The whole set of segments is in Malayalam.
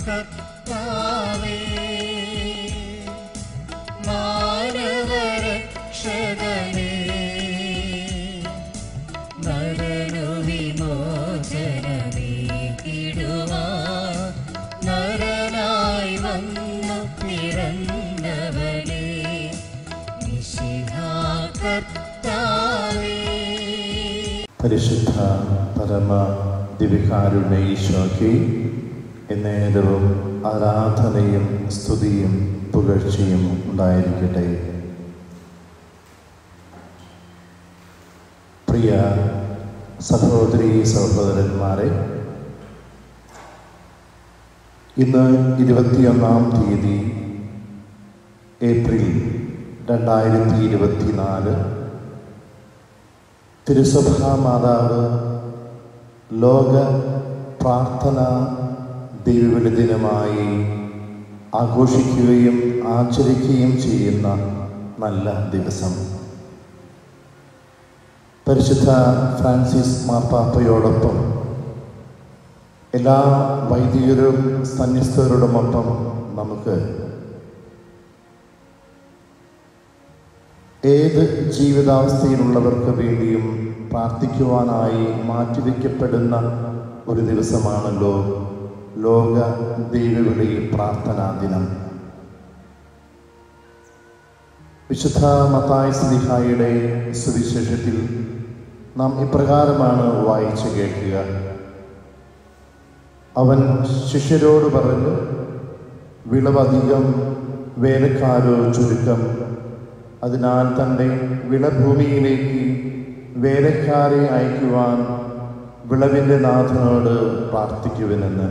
കർത്താവേ, മാനവരക്ഷകനേ, നരനു വിമോചനമേകിടുവാൻ നരനായി വന്നു പിറന്നവനേ, മിശിഹാ കർത്താവേ. പരിശുദ്ധ പരമ ദിവ്യകാരുണ്യ ഈശോയ്ക്ക് എന്നേരവും ആരാധനയും സ്തുതിയും പുകഴ്ചയും ഉണ്ടായിരിക്കട്ടെ. പ്രിയ സഹോദരീ സഹോദരന്മാരെ, ഇന്ന് 21-ാം തീയതി ഏപ്രിൽ 2024 തിരുസഭാ മാതാവ് ലോക പ്രാർത്ഥന ദൈവവിളി ദിനമായി ആഘോഷിക്കുകയും ആചരിക്കുകയും ചെയ്യുന്ന നല്ല ദിവസം. പരിശുദ്ധ ഫ്രാൻസിസ് മാർപ്പാപ്പയോടൊപ്പം എല്ലാ വൈദികരും സന്യസ്തരോടുമൊപ്പം നമുക്ക് ഏത് ജീവിതാവസ്ഥയിലുള്ളവർക്ക് വേണ്ടിയും പ്രാർത്ഥിക്കുവാനായി മാറ്റിവെക്കപ്പെടുന്ന ഒരു ദിവസമാണല്ലോ ലോക ദൈവവിളി പ്രാർത്ഥനാ ദിനം. വിശുദ്ധ മത്തായി ശ്ലീഹായുടെ സുവിശേഷത്തിൽ നാം ഇപ്രകാരമാണ് വായിച്ചു കേൾക്കുക. അവൻ ശിഷ്യരോട് പറഞ്ഞു, വിളവധികം, വേലക്കാരോ ചുരുക്കം. അതിനാൽ തൻ്റെ വിളഭൂമിയിലേക്ക് വേലക്കാരെ അയക്കുവാൻ വിളവിൻ്റെ നാഥനോട് പ്രാർത്ഥിക്കുവനെന്ന്.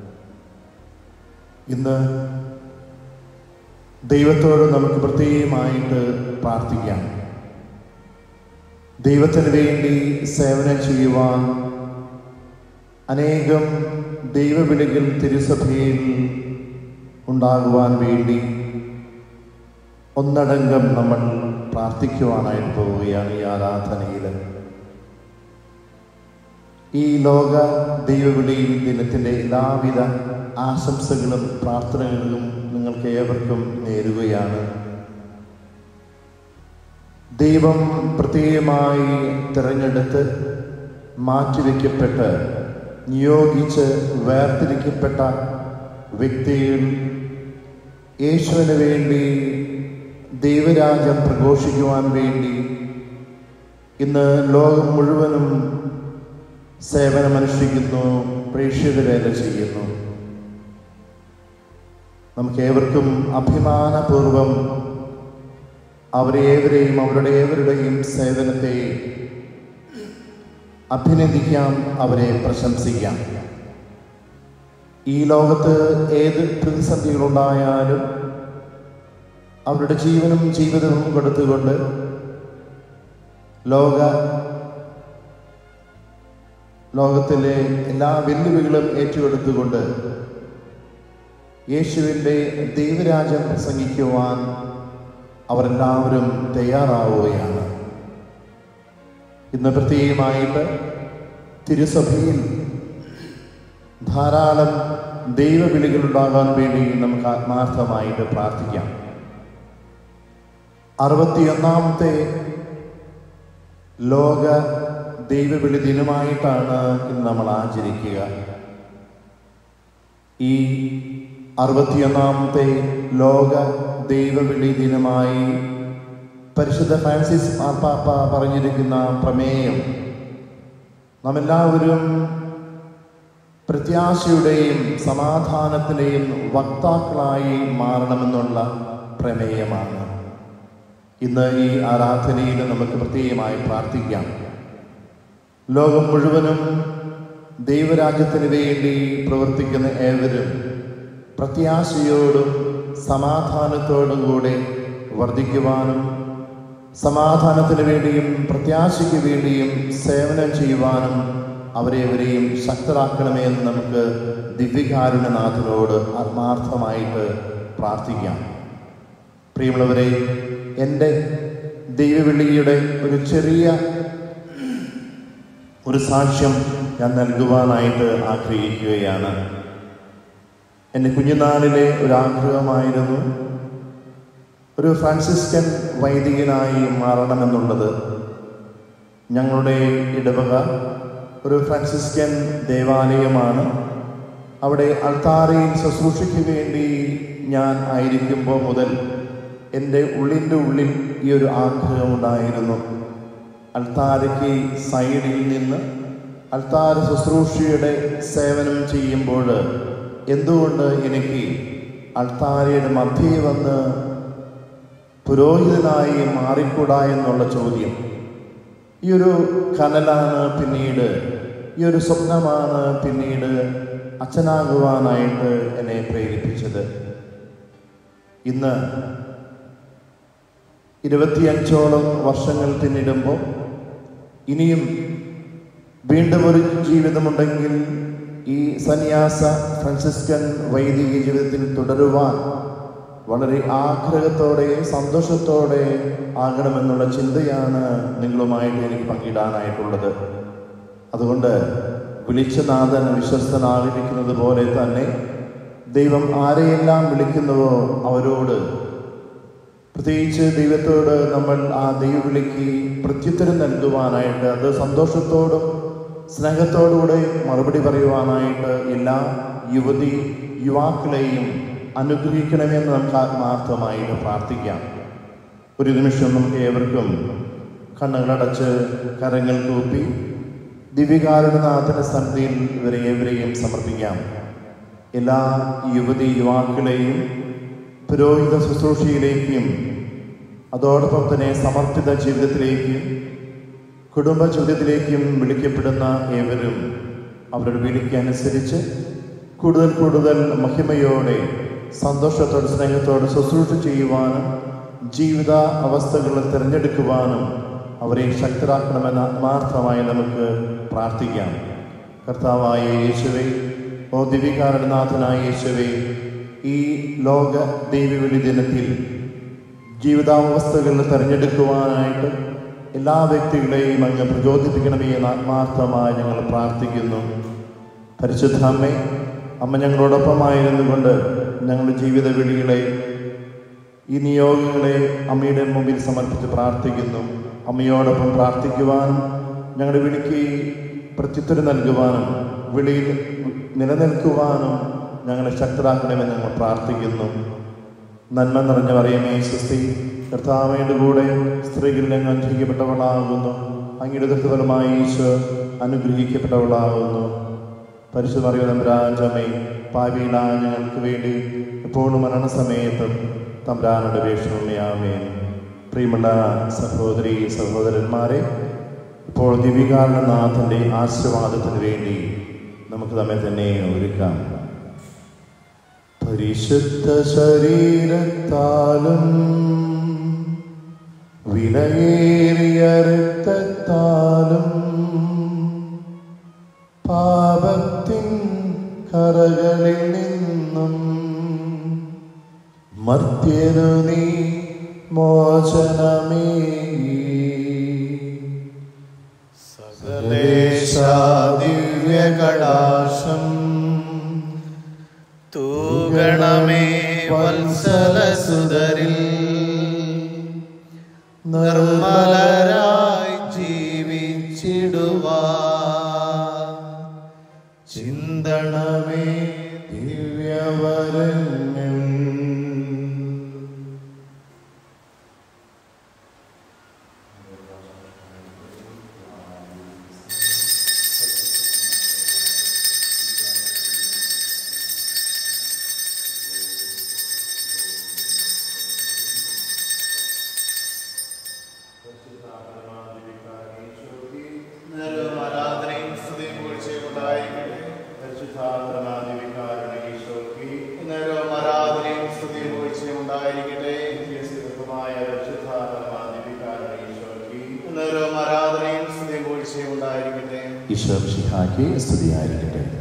ഇന്ന് ദൈവത്തോട് നമുക്ക് പ്രത്യേകമായിട്ട് പ്രാർത്ഥിക്കാം. ദൈവത്തിന് വേണ്ടി സേവനം ചെയ്യുവാൻ അനേകം ദൈവവിളികൾ തിരുസഭയിൽ ഉണ്ടാകുവാൻ വേണ്ടി ഒന്നടങ്കം നമ്മൾ പ്രാർത്ഥിക്കുവാനായിട്ട് പോവുകയാണ് ഈ ആരാധനയിൽ. ഈ ലോക ദൈവവിളി ദിനത്തിൻ്റെ എല്ലാവിധ ആശംസകളും പ്രാർത്ഥനകളും നിങ്ങൾക്ക് ഏവർക്കും നേരുകയാണ്. ദൈവം പ്രത്യേകമായി തിരഞ്ഞെടുത്ത് മാറ്റിവെക്കപ്പെട്ട് നിയോഗിച്ച് വേർതിരിക്കപ്പെട്ട വ്യക്തികൾ യേശുവിന് വേണ്ടി ദൈവരാജ്യം പ്രഘോഷിക്കുവാൻ വേണ്ടി ഇന്ന് ലോകം മുഴുവനും സേവനമനുഷ്ഠിക്കുന്നു, പ്രേക്ഷിതവേല ചെയ്യുന്നു. നമുക്കേവർക്കും അഭിമാനപൂർവം അവരുടെ ഏവരുടെയും സേവനത്തെ അഭിനന്ദിക്കാം, അവരെ പ്രശംസിക്കാം. ഈ ലോകത്ത് ഏത് പ്രതിസന്ധികളുണ്ടായാലും അവരുടെ ജീവനും ജീവിതവും കൊടുത്തുകൊണ്ട് ലോകത്തിലെ എല്ലാ വെല്ലുവിളികളും ഏറ്റെടുത്തുകൊണ്ട് യേശുവിൻ്റെ ദൈവരാജ്യം പ്രസംഗിക്കുവാൻ അവരെല്ലാവരും തയ്യാറാവുകയാണ്. ഇന്ന് പ്രത്യേകമായിട്ട് തിരുസഭയിൽ ധാരാളം ദൈവവിളികളുണ്ടാകാൻ വേണ്ടി നമുക്ക് ആത്മാർത്ഥമായിട്ട് പ്രാർത്ഥിക്കാം. 61-ാമത്തെ ലോക ദൈവവിളി ദിനമായിട്ടാണ് ഇന്ന് നമ്മൾ ആചരിക്കുക. ഈ 61-ാമത്തെ ലോക ദൈവവിളി ദിനമായി പരിശുദ്ധ ഫ്രാൻസിസ് മാർപ്പാപ്പ പറഞ്ഞിരിക്കുന്ന പ്രമേയം നാമെല്ലാവരും പ്രത്യാശയുടെയും സമാധാനത്തിൻ്റെയും വക്താക്കളായി മാറണമെന്നുള്ള പ്രമേയമാണ്. ഇന്ന് ഈ ആരാധനയിൽ നമുക്ക് പ്രത്യേകമായി പ്രാർത്ഥിക്കാം. ലോകം മുഴുവനും ദൈവരാജ്യത്തിന് വേണ്ടി പ്രവർത്തിക്കുന്ന ഏവരും പ്രത്യാശയോടും സമാധാനത്തോടും കൂടെ വർദ്ധിക്കുവാനും സമാധാനത്തിന് വേണ്ടിയും പ്രത്യാശയ്ക്ക് വേണ്ടിയും സേവനം ചെയ്യുവാനും അവരെവരെയും ശക്തരാക്കണമേ എന്ന് നമുക്ക് ദിവ്യകാരുണ്യനാഥനോട് ആത്മാർത്ഥമായിട്ട് പ്രാർത്ഥിക്കാം. പ്രിയമുള്ളവരെ, എൻ്റെ ദൈവവിളിയുടെ ഒരു ചെറിയ സാക്ഷ്യം ഞാൻ നൽകുവാനായിട്ട് ആഗ്രഹിക്കുകയാണ്. എൻ്റെ കുഞ്ഞുനാളിലെ ഒരാഗ്രഹമായിരുന്നു ഒരു ഫ്രാൻസിസ്കൻ വൈദികനായി മാറണമെന്നുള്ളത്. ഞങ്ങളുടെ ഇടവക ഒരു ഫ്രാൻസിസ്കൻ ദേവാലയമാണ്. അവിടെ അൾത്താരയിൽ ശുശ്രൂഷയ്ക്ക് വേണ്ടി ഞാൻ ആയിരിക്കുമ്പോൾ മുതൽ എൻ്റെ ഉള്ളിൻ്റെ ഉള്ളിൽ ഈ ഒരു ആഗ്രഹമുണ്ടായിരുന്നു. അൾത്താരയ്ക്ക് സൈഡിൽ നിന്ന് അൾത്താര ശുശ്രൂഷയുടെ സേവനം ചെയ്യുമ്പോൾ എന്തുകൊണ്ട് എനിക്ക് അൾത്താരയുടെ മധ്യേ വന്ന് പുരോഹിതനായി മാറിക്കൂടാ എന്നുള്ള ചോദ്യം. ഈ ഒരു കനലാണ് പിന്നീട്, ഈ ഒരു സ്വപ്നമാണ് പിന്നീട് അച്ഛനാകുവാനായിട്ട് എന്നെ പ്രേരിപ്പിച്ചത്. ഇന്ന് 25ഓളം വർഷങ്ങൾ പിന്നിടുമ്പോൾ ഇനിയും വീണ്ടും ഒരു ജീവിതമുണ്ടെങ്കിൽ ഈ സന്യാസ ഫ്രാൻസിസ്കൻ വൈദിക ജീവിതത്തിൽ തുടരുവാൻ വളരെ ആഗ്രഹത്തോടെ സന്തോഷത്തോടെ ആകണമെന്നുള്ള ചിന്തയാണ് നിങ്ങളുമായിട്ട് എനിക്ക് പങ്കിടാനായിട്ടുള്ളത്. അതുകൊണ്ട് വിളിച്ച നാഥൻ വിശ്വസ്തനായിരിക്കുന്നത് പോലെ തന്നെ ദൈവം ആരെയെല്ലാം വിളിക്കുന്നുവോ അവരോട്, പ്രത്യേകിച്ച് ദൈവത്തോട് നമ്മൾ ആ ദൈവവിളിക്ക് പ്രത്യുത്തരം നൽകുവാനായിട്ട്, അത് സന്തോഷത്തോടും സ്നേഹത്തോടുകൂടെ മറുപടി പറയുവാനായിട്ട് എല്ലാ യുവാക്കളെയും അനുഗ്രഹിക്കണമെന്ന് നമുക്ക് ആത്മാർത്ഥമായിട്ട് പ്രാർത്ഥിക്കാം. ഒരു നിമിഷം നമുക്ക് ഏവർക്കും കണ്ണുകളടച്ച് കരങ്ങൾ കൂപ്പി ദിവ്യകാരുണ്യനാഥന്റെ സന്നിധിയിൽ ഏവരെയും സമർപ്പിക്കാം. എല്ലാ യുവാക്കളെയും പുരോഹിത ശുശ്രൂഷയിലേക്കും അതോടൊപ്പം തന്നെ സമർപ്പിത ജീവിതത്തിലേക്കും കുടുംബ ജീവിതത്തിലേക്കും വിളിക്കപ്പെടുന്ന ഏവരും അവരുടെ വിളിക്കനുസരിച്ച് കൂടുതൽ കൂടുതൽ മഹിമയോടെ സന്തോഷത്തോടെ സ്നേഹത്തോടെ ശുശ്രൂഷ ചെയ്യുവാനും ജീവിത അവസ്ഥകൾ തിരഞ്ഞെടുക്കുവാനും അവരെ ശക്തരാക്കണമെന്ന് ആത്മാർത്ഥമായി നമുക്ക് പ്രാർത്ഥിക്കാം. കർത്താവായ യേശുവേ, ഓ ദിവ്യകാരുണ്യനാഥനായ യേശുവേ, ഈ ലോക ദൈവവിളി ദിനത്തിൽ ജീവിതാവസ്ഥകൾ തിരഞ്ഞെടുക്കുവാനായിട്ട് എല്ലാ വ്യക്തികളെയും അങ്ങ് പ്രചോദിപ്പിക്കണമേ എന്ന് ആത്മാർത്ഥമായി ഞങ്ങൾ പ്രാർത്ഥിക്കുന്നു. പരിശുദ്ധ അമ്മേ, അമ്മ ഞങ്ങളോടൊപ്പമായിരുന്നു കൊണ്ട് ഞങ്ങളുടെ ജീവിത വിളികളെ, ഈ നിയോഗങ്ങളെ അമ്മയുടെ മുമ്പിൽ സമർപ്പിച്ച് പ്രാർത്ഥിക്കുന്നു. അമ്മയോടൊപ്പം പ്രാർത്ഥിക്കുവാനും ഞങ്ങളുടെ വിളിക്ക് പ്രത്യുത്തരം നൽകുവാനും വിളിയിൽ നിലനിൽക്കുവാനും ഞങ്ങളെ ശക്തരാക്കണമെന്ന് ഞങ്ങൾ പ്രാർത്ഥിക്കുന്നു. നന്മ നിറഞ്ഞ മറിയമേ സ്വസ്തി, കർത്താവയുടെ കൂടെ സ്ത്രീകളിൽ അങ്ങ് അനുഗ്രഹിക്കപ്പെട്ടവളാകുന്നു. അങ്ങയുടെ ദൃഢഫലമായി ഈശോ അനുഗ്രഹിക്കപ്പെട്ടവളാകുന്നു. പരിശുദ്ധ മറിയം തമ്പുരാന്റെ പാപികളായ ഞങ്ങൾക്ക് വേണ്ടി എപ്പോഴും മരണസമയത്തും തമ്പുരാനോട് അപേക്ഷിക്കണമേ. ആമേൻ. പ്രിയമുള്ള സഹോദരീ സഹോദരന്മാരെ, ഇപ്പോൾ ദിവ്യകാരുണ്യനാഥന്റെ ആശീർവാദത്തിന് വേണ്ടി നമുക്ക് നമ്മെ തന്നെ ഒരുക്കാം. പരിശുദ്ധ ശരീരത്താലും വിലയേറിയ രക്തത്താലും പാപത്തിൻ കറകളിൽ നിന്നും മർത്യനു നീ മോചനമേകി. സകലേശാ ദിവ്യകടാക്ഷം തൂഗണമേ വത്സലസുതരിൽ, നിർമ്മലരായി ജീവിച്ചിടുവാൻ ചിന്തണമേ ദിവ്യവരങ്ങൾ. ഈശോ മിശിഹായ്ക്ക് സ്തുതിയായിരിക്കട്ടെ.